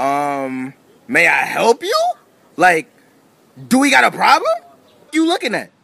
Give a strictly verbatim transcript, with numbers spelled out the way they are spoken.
Um, may I help you? Like, do we got a problem? You looking at?